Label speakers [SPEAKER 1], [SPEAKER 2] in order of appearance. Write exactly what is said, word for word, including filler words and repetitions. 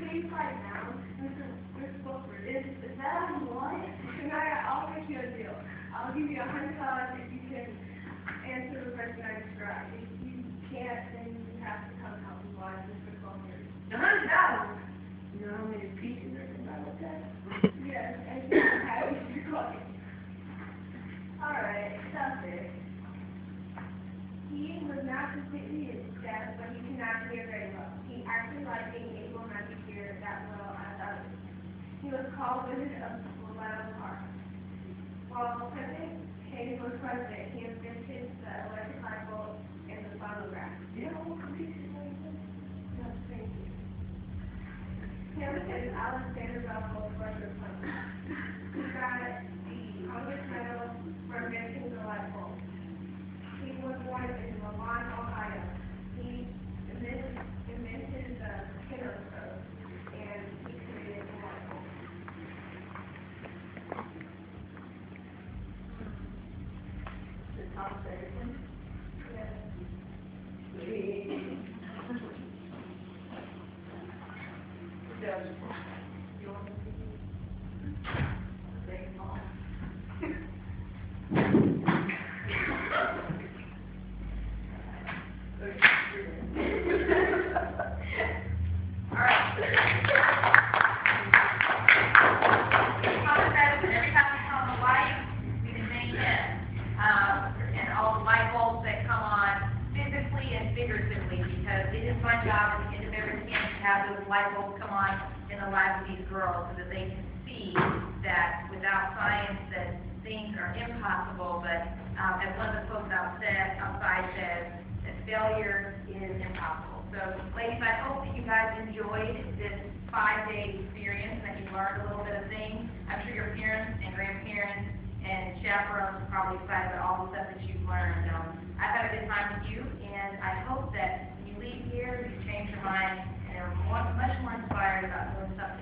[SPEAKER 1] you quiet now? Mister Mister Wilford, is, is that what you want? Tonight, I'll make you a deal. I'll give you a hundred dollars if you can answer the question I described. If you can't, then you have to come help me watch Mister Wilford.
[SPEAKER 2] A hundred dollars? You know how many pieces are in that like that?
[SPEAKER 1] Yes, and you have to be quiet. Alright, stop it. He was not completely deaf, but he could not hear very well. He actually liked being able not to hear that well as others. He was called Wizard of Loretto Park. While President Hayes was president, he invented the electric light bulb and the phonograph.
[SPEAKER 2] You know what computer like that?
[SPEAKER 1] No, thank you. Him and Alexander Bell both were the son. He got the Congress Medal for inventing the light bulb. He was born in Lamont, Ohio. He invented, invented the kinescope, and he created the light bulb.
[SPEAKER 2] The Thomas Edison?
[SPEAKER 1] Yes.
[SPEAKER 2] Yeah. Does you want to see? Big mom.
[SPEAKER 3] Figuratively, because it is my job at the end of every camp to have those light bulbs come on in the lives of these girls so that they can see that without science that things are impossible, but um, as one of the folks outside, outside says, that failure is impossible. So ladies, I hope that you guys enjoyed this five-day experience, that you learned a little bit of things. I'm sure your parents and grandparents and chaperones are probably excited about all the stuff that you've learned. Um, I've had a good time with you, and I hope that when you leave here, you change your mind and are more, much more inspired about doing something